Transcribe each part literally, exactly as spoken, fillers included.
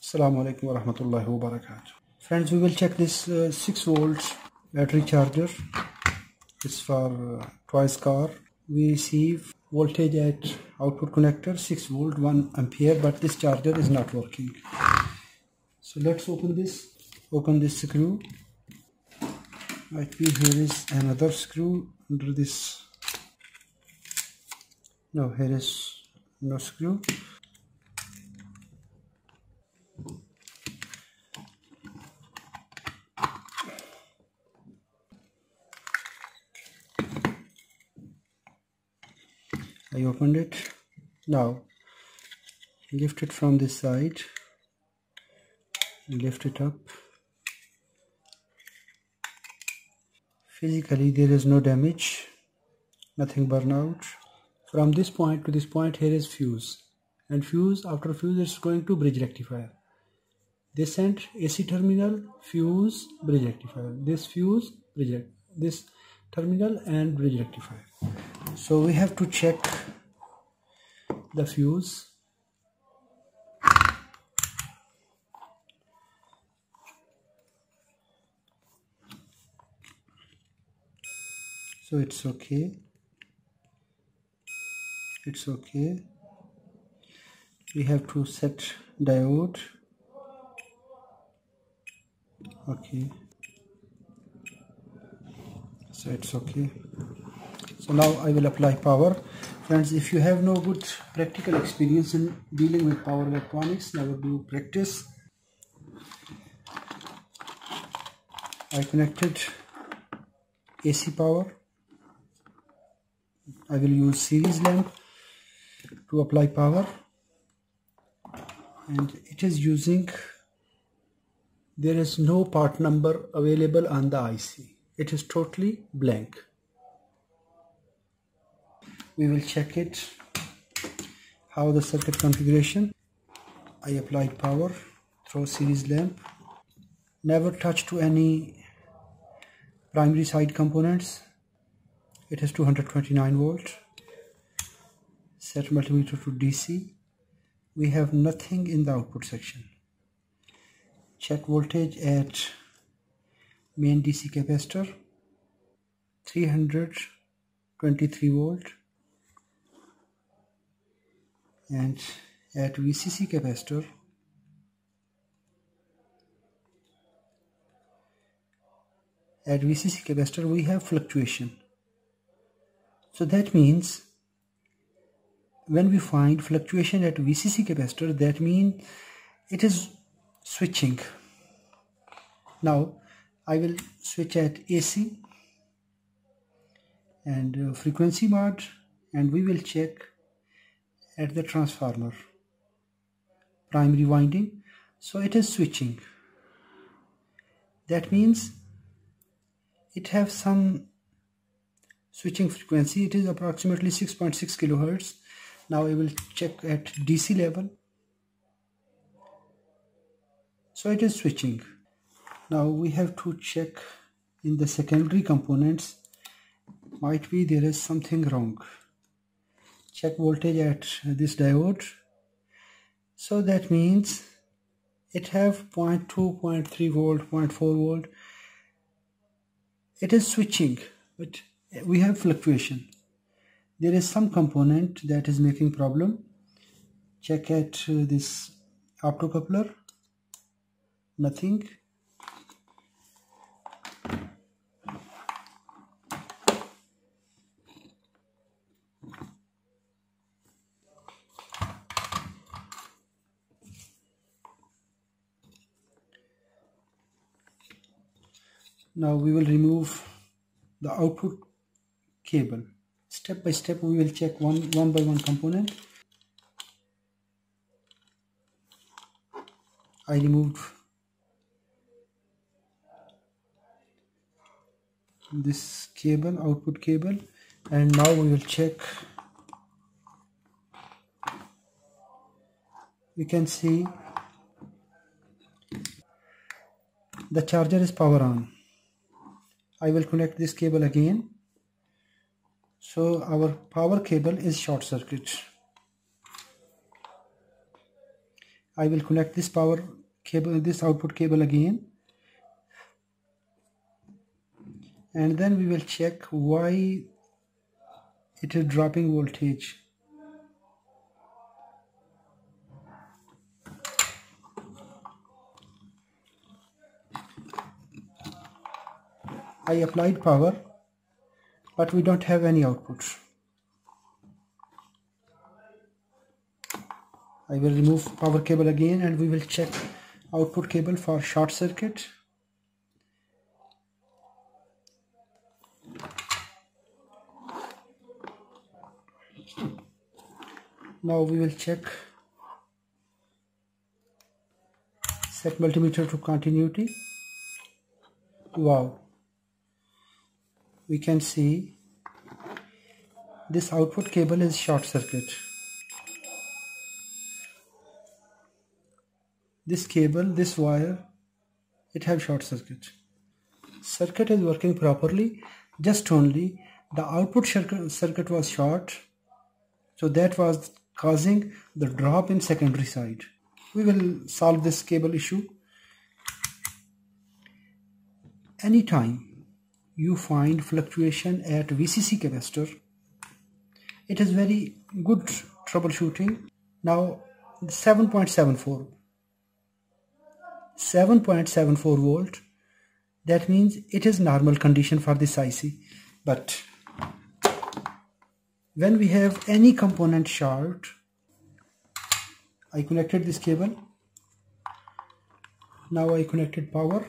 Assalamu alaikum wa rahmatullahi wa barakatuh. Friends, we will check this uh, six volt battery charger. It's for uh, twice car. We receive voltage at output connector six volt one ampere, but this charger is not working. So let's open this. Open this screw. Right, here is another screw under this. No, here is no screw. I opened it. Now lift it from this side, lift it up. Physically there is no damage, nothing burn out. From this point to this point here is fuse, and fuse, after fuse it's going to bridge rectifier. This sent A C terminal, fuse, bridge rectifier. This fuse, bridge, this terminal and bridge rectifier. So we have to check the fuse. So it's okay. It's okay. We have to set diode. Okay. So it's okay. So now I will apply power. Friends, if you have no good practical experience in dealing with power electronics, never do practice. I connected A C power. I will use series lamp to apply power, and it is using, there is no part number available on the I C. It is totally blank. We will check it, how the circuit configuration. I applied power through series lamp. Never touch to any primary side components. It is two hundred twenty-nine volt. Set multimeter to D C. We have nothing in the output section. Check voltage at main D C capacitor, three hundred twenty-three volt, and at V C C capacitor at V C C capacitor we have fluctuation. So that means when we find fluctuation at V C C capacitor, that means it is switching. Now I will switch at A C and uh, frequency mode, and we will check at the transformer primary winding. So it is switching. That means it has some switching frequency. It is approximately six point six kilohertz. Now I will check at D C level. So it is switching. Now we have to check in the secondary components. Might be there is something wrong. Check voltage at this diode. So that means it have zero point two, zero point three volt, zero point four volt. It is switching, but we have fluctuation. There is some component that is making problem. Check at uh, this optocoupler. Nothing. Now we will remove the output cable. Step by step we will check one, one by one component. I removed this cable, output cable, and now we will check. We can see the charger is power on. I will connect this cable again. So our power cable is short circuit. I will connect this power cable, this output cable again, and then we will check why it is dropping voltage. I applied power, but we don't have any output. I will remove power cable again, and we will check output cable for short circuit. Now we will check, set multimeter to continuity. Wow, we can see this output cable is short circuit. This cable, this wire, it have short circuit. Circuit is working properly, just only the output circuit was short, so that was causing the drop in secondary side. We will solve this cable issue. Anytime you find fluctuation at V C C capacitor, it is very good troubleshooting. Now seven point seven four seven point seven four volt, that means it is normal condition for this I C. But when we have any component short, I connected this cable. Now I connected power.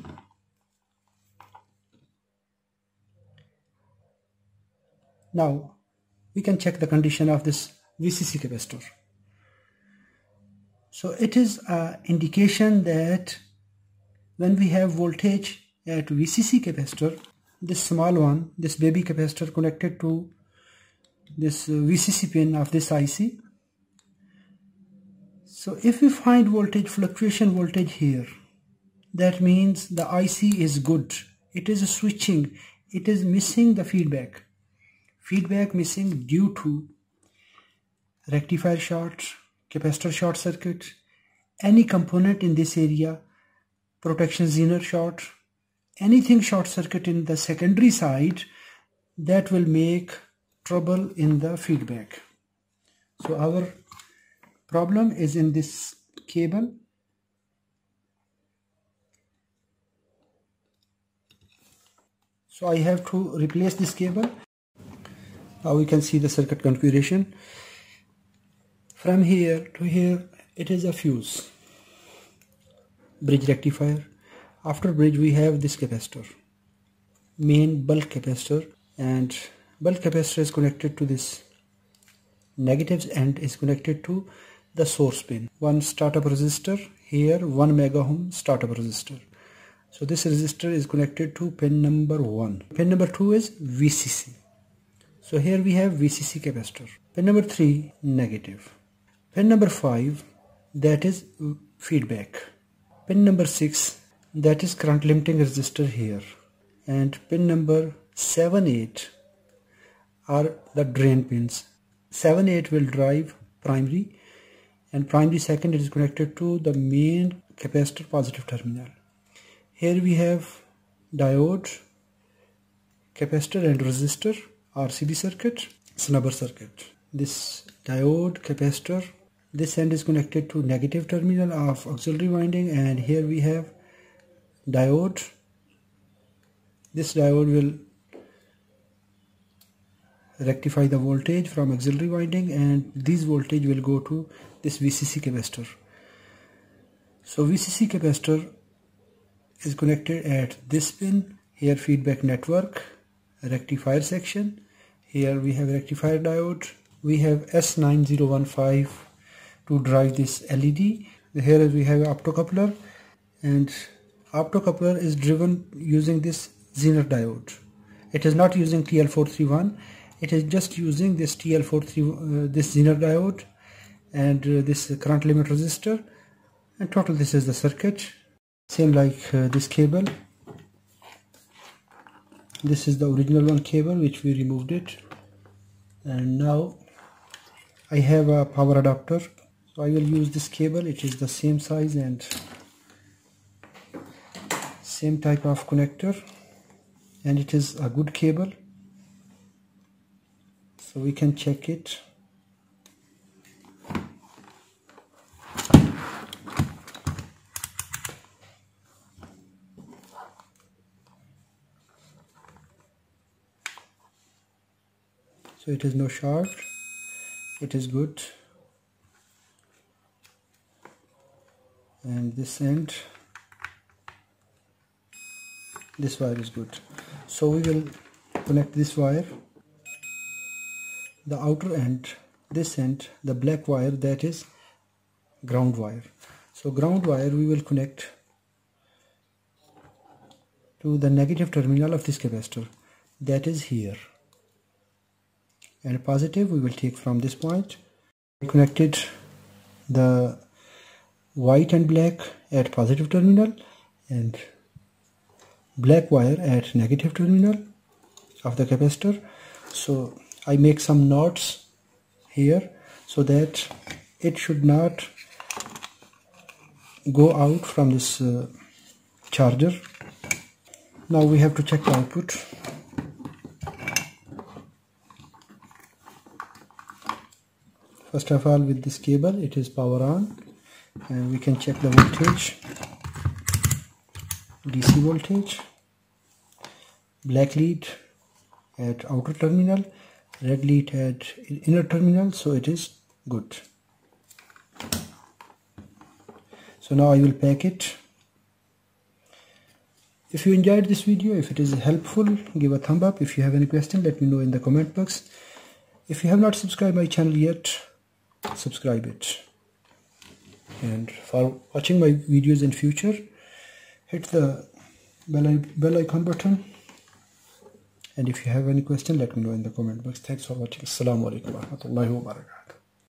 Now we can check the condition of this V C C capacitor. So it is an indication that when we have voltage at V C C capacitor, this small one, this baby capacitor connected to this V C C pin of this I C. So if we find voltage fluctuation voltage here, that means the I C is good. It is switching. It is missing the feedback. Feedback missing due to rectifier short, capacitor short circuit, any component in this area, protection zener short, anything short circuit in the secondary side, that will make trouble in the feedback. So our problem is in this cable. So I have to replace this cable. Now we can see the circuit configuration. From here to here, it is a fuse, bridge rectifier. After bridge we have this capacitor, main bulk capacitor, and bulk capacitor is connected to this negatives end is connected to the source pin. One startup resistor here, one mega ohm startup resistor. So this resistor is connected to pin number one. Pin number two is V C C. So here we have V C C capacitor. Pin number three, negative. Pin number five, that is feedback. Pin number six, that is current limiting resistor here. And pin number seven, eight are the drain pins. seven, eight will drive primary, and primary second is connected to the main capacitor positive terminal. Here we have diode, capacitor and resistor, R C B circuit, snubber circuit. This diode, capacitor, this end is connected to negative terminal of auxiliary winding, and here we have diode. This diode will rectify the voltage from auxiliary winding, and this voltage will go to this V C C capacitor. So V C C capacitor is connected at this pin. Here feedback network, rectifier section. Here we have rectifier diode. We have S nine zero one five to drive this L E D. Here we have optocoupler, and optocoupler is driven using this zener diode. It is not using T L four thirty-one. It is just using this T L four thirty-one, uh, this zener diode, and uh, this current limit resistor. And total, this is the circuit. Same like uh, this cable. This is the original one cable which we removed it, and now I have a power adapter. So I will use this cable. It is the same size and same type of connector, and it is a good cable, so we can check it. So it is no short, it is good. And this end, this wire is good. So we will connect this wire, the outer end, this end, the black wire, that is ground wire. So ground wire we will connect to the negative terminal of this capacitor, that is here, and positive we will take from this point. We connected the white and black at positive terminal and black wire at negative terminal of the capacitor. So I make some knots here so that it should not go out from this uh, charger. Now we have to check the output. First of all, with this cable it is power on, and we can check the voltage, D C voltage. Black lead at outer terminal, red lead at inner terminal, so it is good. So now I will pack it. If you enjoyed this video, if it is helpful, give a thumb up. If you have any question, let me know in the comment box. If you have not subscribed my channel yet, subscribe it. And for watching my videos in future, hit the bell, bell icon button. And if you have any question, let me know in the comment box. Thanks for watching. Assalamu alaikum wa rahmatullahi wa barakatuh.